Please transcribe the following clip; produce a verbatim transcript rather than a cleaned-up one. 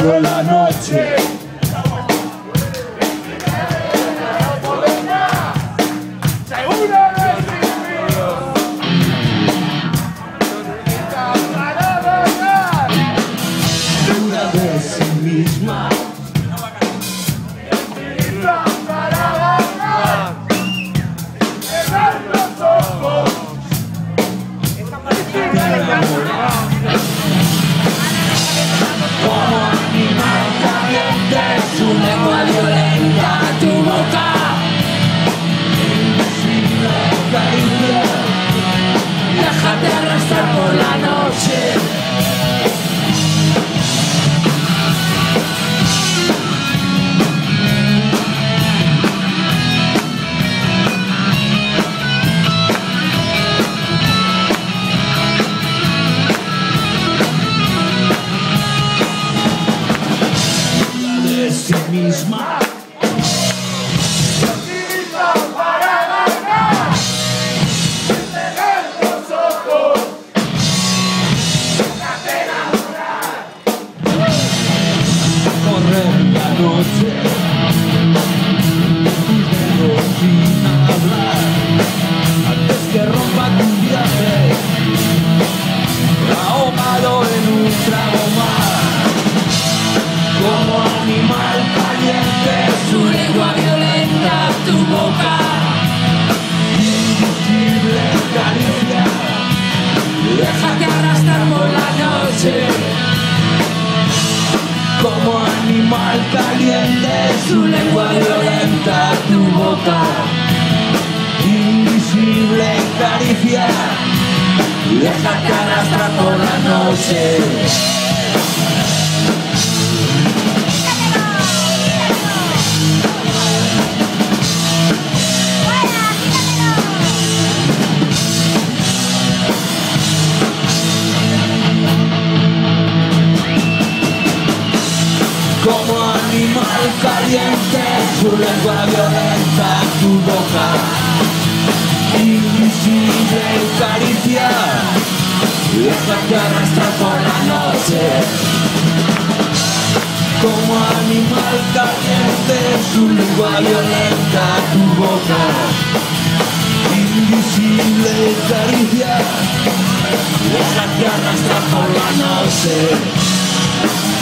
por la noche. Déjate arrastrar por la noche. De sí misma. Noche, pero sin hablar, antes que rompa tu viaje, ahogado en un trago más, como animal caliente, Su lengua violenta, tu boca, invisible caricia, déjate arrastrar por la noche. como animal caliente, Su lengua violenta, tu boca, invisible caricia, déjate arrastrar por la noche. como animal caliente, su lengua violenta, tu boca, invisible caricia, déjate arrastrar por la noche. Como animal caliente, su lengua violenta, tu boca, invisible caricia, déjate arrastrar por la noche.